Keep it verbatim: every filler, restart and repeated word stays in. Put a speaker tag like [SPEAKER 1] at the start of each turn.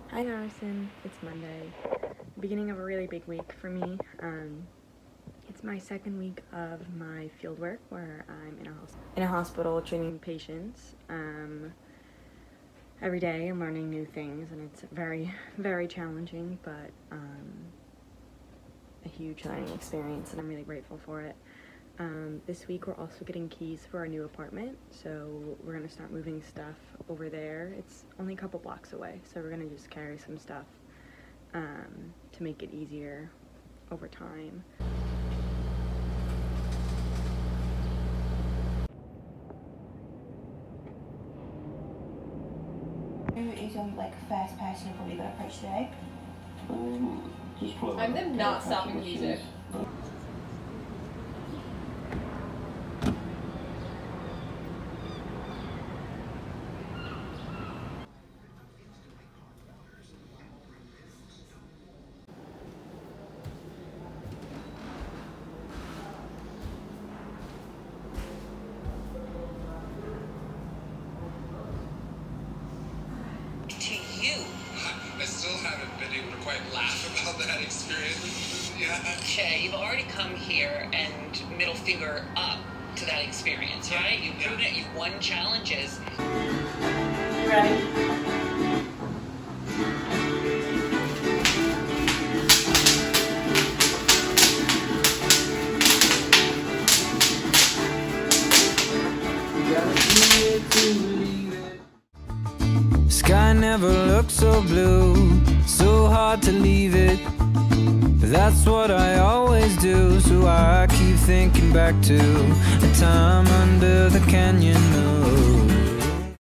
[SPEAKER 1] Hi Madison, it's Monday, beginning of a really big week for me. Um, it's my second week of my fieldwork where I'm in a, in a hospital treating patients. Um, every day I'm learning new things and it's very, very challenging, but um, a huge learning experience and I'm really grateful for it. Um, this week we're also getting keys for our new apartment, so we're going to start moving stuff over there. It's only a couple blocks away, so we're going to just carry some stuff um, to make it easier over time.
[SPEAKER 2] Who is your like first person you're probably going to approach today?
[SPEAKER 3] Um,
[SPEAKER 4] I'm them not stopping music.
[SPEAKER 5] I still haven't been able to quite laugh about that experience. Yeah.
[SPEAKER 6] Okay, you've already come here and middle finger up to that experience, right? You've proven it, you've won challenges.
[SPEAKER 2] You ready?
[SPEAKER 7] Sky never looked so blue, so hard to leave it. That's what I always do, so I keep thinking back to a time under the canyon moon.